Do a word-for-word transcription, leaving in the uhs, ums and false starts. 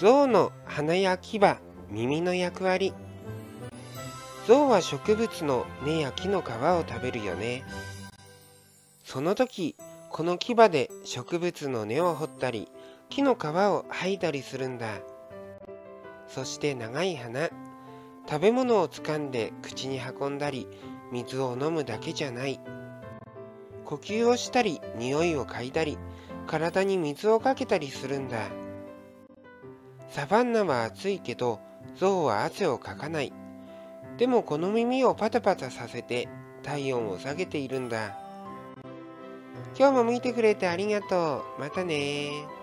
象の鼻や牙、耳の役割。象は植物の根や木の皮を食べるよね。その時、この牙で植物の根を掘ったり、木の皮を剥いだりするんだ。そして長い鼻。食べ物をつかんで口に運んだり、水を飲むだけじゃない。呼吸をしたり、匂いを嗅いだり、体に水をかけたりするんだ。サバンナは暑いけど、象は汗をかかない。でもこの耳をパタパタさせて体温を下げているんだ。今日も見てくれてありがとう。またね。